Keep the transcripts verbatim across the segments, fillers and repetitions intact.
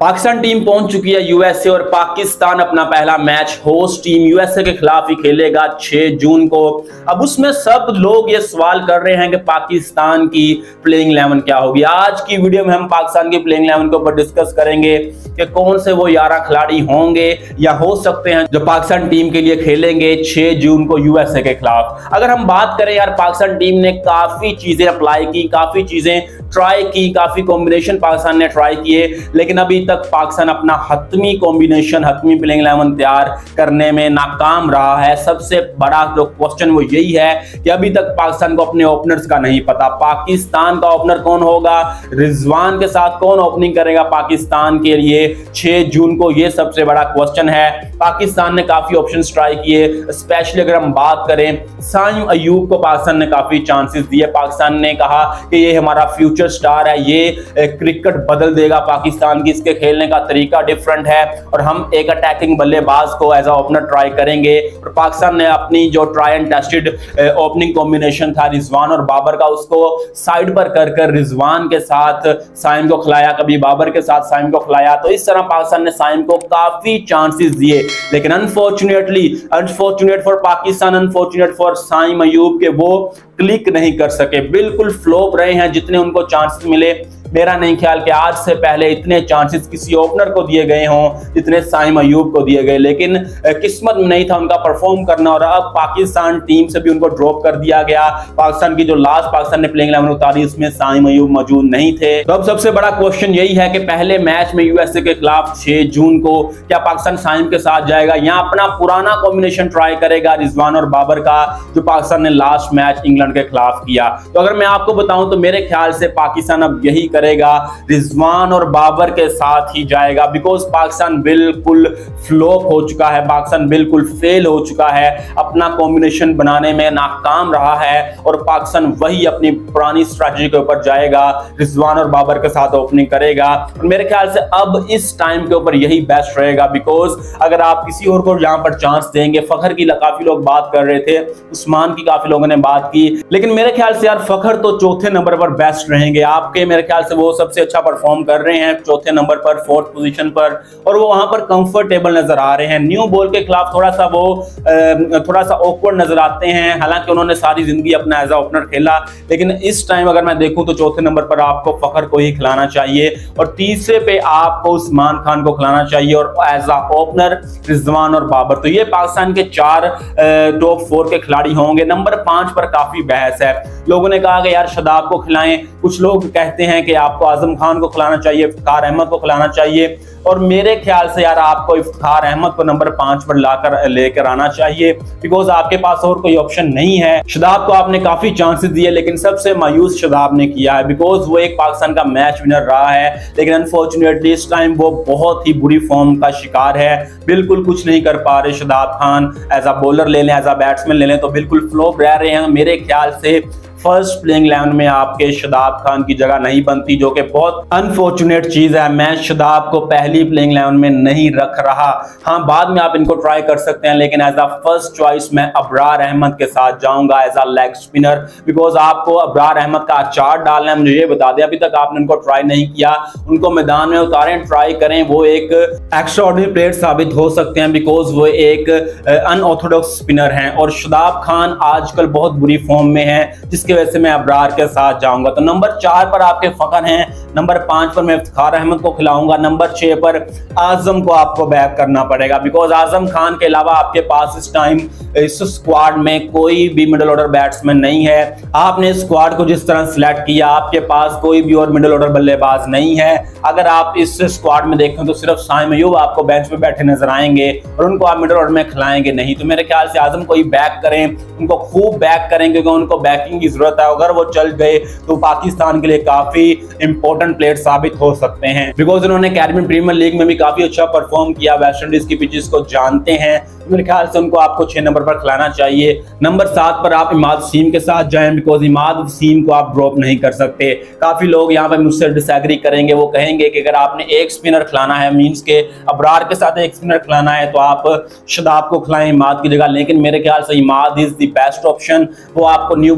Pakistan team पहुंच चुकी है यूएसए और पाकिस्तान अपना पहला मैच होस्ट टीम यूएसए के खिलाफ ही खेलेगा छह जून को। अब उसमें सब लोग ये सवाल कर रहे हैं कि पाकिस्तान की प्लेइंग इलेवन क्या होगी। आज की वीडियो में हम पाकिस्तान की प्लेइंग इलेवन के ऊपर डिस्कस करेंगे कि कौन से वो ग्यारह खिलाड़ी होंगे या हो सकते हैं जो पाकिस्तान टीम के लिए खेलेंगे छह जून को यूएसए के खिलाफ। अगर हम बात करें यार, पाकिस्तान टीम ने काफी चीजें अप्लाई की, काफी चीजें ट्राई की, काफी कॉम्बिनेशन पाकिस्तान ने ट्राई किए, लेकिन अभी तक पाकिस्तान अपना हतमी कॉम्बिनेशन, हतमी प्लेइंग इलेवन तैयार करने में नाकाम रहा है। सबसे बड़ा जो क्वेश्चन वो यही है कि अभी तक पाकिस्तान को अपने ओपनर्स का नहीं पता। पाकिस्तान का ओपनर कौन होगा, रिजवान के साथ कौन ओपनिंग करेगा पाकिस्तान के लिए छह जून को, ये सबसे बड़ा क्वेश्चन है। पाकिस्तान ने काफी ऑप्शंस ट्राई किए, स्पेशली अगर हम बात करें साइम अयूब को पाकिस्तान ने काफी चांसेस दिए। पाकिस्तान ने कहा कि ये हमारा फ्यूचर स्टार है, ये क्रिकेट बदल देगा पाकिस्तान की, इसके खेलने का तरीका डिफरेंट है और हम एक अटैकिंग बल्लेबाज को एज अ ओपनर ट्राई करेंगे। और पाकिस्तान ने अपनी जो try and tested opening combination था रिजवान और बाबर का, उसको साइड पर कर कर रिजवान के साथ साइम को खिलाया, कभी बाबर के साथ साइम को खिलाया। तो इस तरह पाकिस्तान ने साइम को काफी चांसेस दिए, लेकिन unfortunately unfortunate for Pakistan, unfortunate for Saim Ayub के वो क्लिक नहीं कर सके, बिल्कुल फ्लॉप रहे हैं जितने उनको चांसेस मिले। मेरा नहीं ख्याल कि आज से पहले इतने चांसेस किसी ओपनर को दिए गए हों जितने साइम अयूब को दिए गए, लेकिन किस्मत में नहीं था उनका परफॉर्म करना और अब पाकिस्तान टीम से भी उनको ड्रॉप कर दिया गया। पाकिस्तान की जो लास्ट पाकिस्तान ने प्लेइंग इलेवन उतारी उसमें साइम अयूब मौजूद नहीं थे। तो अब सबसे बड़ा क्वेश्चन यही है कि पहले मैच में यूएसए के खिलाफ छह जून को क्या पाकिस्तान साइम के साथ जाएगा या अपना पुराना कॉम्बिनेशन ट्राई करेगा रिजवान और बाबर का, जो पाकिस्तान ने लास्ट मैच इंग्लैंड के खिलाफ किया। तो अगर मैं आपको बताऊं तो मेरे ख्याल से पाकिस्तान अब यही करेगा, रिजवान और बाबर के साथ ही जाएगा, बिकॉज पाकिस्तान बिल्कुल फ्लॉप हो चुका है, पाकिस्तान बिल्कुल फेल हो चुका है, अपना कॉम्बिनेशन बनाने में नाकाम रहा है और पाकिस्तान वही अपनी पुरानी स्ट्रैटेजी के ऊपर जाएगा, रिजवान और बाबर के साथ ओपनिंग करेगा। और मेरे ख्याल से अब इस टाइम के ऊपर यही बेस्ट रहेगा, बिकॉज अगर आप किसी और को यहां पर चांस देंगे, फखर की काफी लोग बात कर रहे थे, उस्मान की काफी लोगों ने बात की, लेकिन मेरे ख्याल से यार फखर तो चौथे नंबर पर बेस्ट रहेंगे आपके। मेरे ख्याल से वो सबसे अच्छा परफॉर्म कर रहे हैं चौथे नंबर पर, फोर्थ पोजीशन पर, और वो वहां पर कंफर्टेबल नजर आ रहे हैं। न्यू बॉल के खिलाफ थोड़ा सा वो थोड़ा सा ऑकवर्ड नजर आते हैं, हालांकि उन्होंने सारी जिंदगी अपना एज अ ओपनर खेला, लेकिन इस टाइम अगर मैं देखूं तो चौथे नंबर पर आपको फखर को ही खिलाना चाहिए और तीसरे पे आपको उस्मान खान को खिलाना चाहिए और एज अ ओपनर रिजवान और बाबर। तो ये पाकिस्तान के चार टॉप फोर के खिलाड़ी होंगे। नंबर पांच पर काफी बहस है, लोगों ने कहा कि यार शादाब को खिलाएं, कुछ लोग कहते हैं कि आपको आजम खान को खिलाना चाहिए, इफ्तिखार अहमद को खिलाना चाहिए, और मेरे ख्याल से यार आपको इफ्तिखार अहमद को नंबर पांच पर लाकर लेकर आना चाहिए, बिकॉज आपके पास और कोई ऑप्शन नहीं है। शादाब को आपने काफी चांसेस दिए, लेकिन सबसे मायूस शादाब ने किया है, बिकॉज वो एक पाकिस्तान का मैच विनर रहा है, लेकिन अनफॉर्चुनेटली इस टाइम वो बहुत ही बुरी फॉर्म का शिकार है, बिल्कुल कुछ नहीं कर पा रहे। Shadab Khan as a bowler ले लें, एज अ बैट्समैन ले लें तो बिल्कुल फ्लॉप रह रहे हैं। मेरे ख्याल से फर्स्ट प्लेइंग इलेवन में आपके शादाब खान की जगह नहीं बनती, जो कि बहुत अनफॉर्चुनेट चीज है। मैं शादाब को पहली प्लेइंग इलेवन में नहीं रख रहा। हाँ, बाद में आप इनको ट्राई कर सकते हैं, लेकिन एज अ फर्स्ट चॉइस मैं अबरार अहमद के साथ जाऊंगा as a leg spinner, because आपको अबरार अहमद का अचार डालना है। मुझे ये बता दें, अभी तक आपने उनको ट्राई नहीं किया, उनको मैदान में उतारें, ट्राई करें, वो एक एक्स्ट्राऑर्डिनरी प्लेयर साबित हो सकते हैं, बिकॉज वो एक अनऑर्थोडॉक्स स्पिनर हैं और शादाब खान आजकल बहुत बुरी फॉर्म में है, जिसके वजह से मैं अबरार के साथ जाऊंगा। तो नंबर चार पर आपके फखर हैं, नंबर पांच पर मैं इफ्तिखार अहमद को खिलाऊंगा, नंबर छह पर आजम को आपको बैक करना पड़ेगा, बिकॉज आजम खान के अलावा आपके पास इस टाइम इस स्क्वाड में कोई भी मिडिल ऑर्डर बैट्समैन नहीं है। आपने स्क्वाड को जिस तरह सिलेक्ट किया, आपके पास कोई भी और मिडिल ऑर्डर बल्लेबाज नहीं है। अगर आप इस स्क्वाड में देखें तो सिर्फ साइम अयूब आपको बेंच पे बैठे नजर आएंगे और उनको आप मिडिल ऑर्डर में खिलाएंगे नहीं। तो मेरे ख्याल से आजम को ही बैक करें, उनको खूब बैक करें, क्योंकि उनको बैकिंग की जरूरत है। अगर वो चल गए तो पाकिस्तान के लिए काफी इंपॉर्टेंट प्लेयर साबित हो सकते हैं, बिकॉज उन्होंने कैरिबियन प्रीमियर लीग में भी काफी अच्छा परफॉर्म किया, वेस्ट इंडीज की पिचेस को जानते हैं। मेरे ख्याल से उनको आपको छह नंबर पर खिलाना चाहिए। नंबर सात पर आप इमाद वसीम के साथ जाएं, बिकॉज इमाद वसीम को आप ड्रॉप नहीं कर सकते। काफी लोग यहाँ पर मुझसे डिसएग्री करेंगे, वो कहेंगे कि अगर आपने एक स्पिनर खिलाना है, मींस के अबरार के साथ एक स्पिनर खिलाना है, तो आप शादाब को खिलाएं इमाद की जगह, लेकिन मेरे ख्याल से Imad is the best option. वो आपको न्यू बॉल से बॉलिंग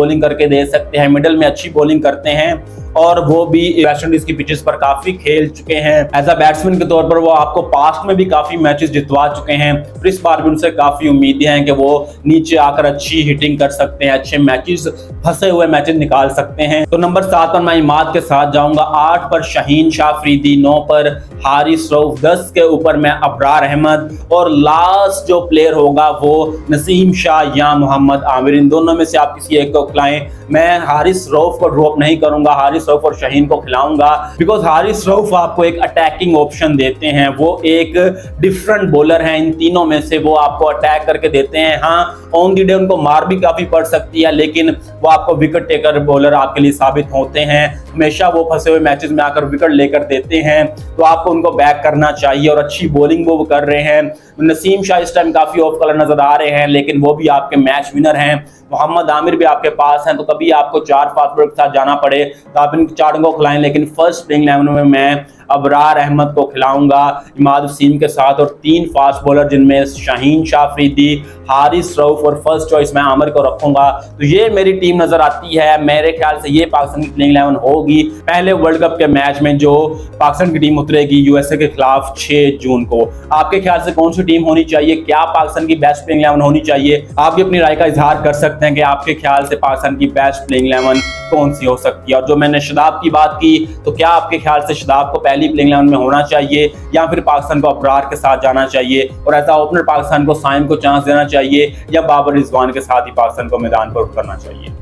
बॉलिंग करके दे सकते हैं, मिडिल में अच्छी बॉलिंग करते हैं और वो भी वेस्ट इंडीज की पिचेस पर काफी खेल चुके हैं। एज अ बैट्समैन के तौर पर वो आपको पास्ट में भी काफी मैचेस जितवा चुके हैं, तो इस बार भी उनसे काफी उम्मीदें हैं कि वो नीचे आकर अच्छी हिटिंग कर सकते हैं, अच्छे मैचेस, फंसे हुए मैचेस निकाल सकते हैं। तो नंबर सात पर मैं इमाद के साथ जाऊंगा, आठ पर शाहीन शाह अफरीदी, नौ पर हारिस रऊफ, दस के ऊपर मैं अबरार अहमद और लास्ट जो प्लेयर होगा वो नसीम शाह या मोहम्मद आमिर। इन दोनों में से आप किसी एक को खिलाएं, मैं हारिस रऊफ को ड्रॉप नहीं करूंगा, हारिस रऊफ और शाहीन को खिलाऊंगा, बिकॉज हारिस रऊफ आपको एक अटैकिंग ऑप्शन देते हैं, वो एक डिफरेंट बॉलर हैं, इन तीनों में से वो आपको अटैक करके देते हैं। हाँ, ऑन द डे उनको मार भी काफी पड़ सकती है, लेकिन वो आपको विकेट टेकर बॉलर आपके लिए साबित होते हैं, हमेशा वो फंसे हुए मैचेस में आकर विकेट लेकर देते हैं, तो आपको उनको बैक करना चाहिए और अच्छी बॉलिंग वो कर रहे हैं। नसीम शाह इस टाइम काफी ऑफ कलर नजर आ रहे हैं, लेकिन वो भी आपके मैच विनर हैं। मोहम्मद आमिर भी आपके पास हैं, तो कभी आपको चार फास्ट बॉलर के साथ जाना पड़े तो आप इन चारों को खिलाएं, लेकिन फर्स्ट प्लेइंग इलेवन में मैं अबरार अहमद को खिलाऊंगा इमाद वसीम के साथ, और तीन फास्ट बॉलर जिनमें शाहीन शाह अफरीदी, हारिस रऊफ और फर्स्ट चॉइस मैं आमिर को रखूंगा। तो ये मेरी टीम नजर आती है। मेरे ख्याल से ये पाकिस्तान की प्लेइंग इलेवन होगी पहले वर्ल्ड कप के मैच में जो पाकिस्तान की टीम उतरेगी यूएसए के खिलाफ छह जून को। आपके ख्याल से कौन सी टीम होनी चाहिए? क्या पाकिस्तान की बेस्ट प्लेइंग इलेवन होनी चाहिए? आप भी अपनी राय का इजहार कर सकते हैं कि आपके ख्याल से पाकिस्तान की बेस्ट प्लेइंग इलेवन कौन सी हो सकती है। और जो मैंने शदाब की बात की, तो क्या आपके ख्याल से शदाब को पहली प्लेइंग इलेवन में होना चाहिए या फिर पाकिस्तान को अबरार के साथ जाना चाहिए और ऐसा ओपनर पाकिस्तान को साइम को चांस देना चाहिए या बाबर रिजवान के साथ ही पाकिस्तान को मैदान पर उतरना चाहिए?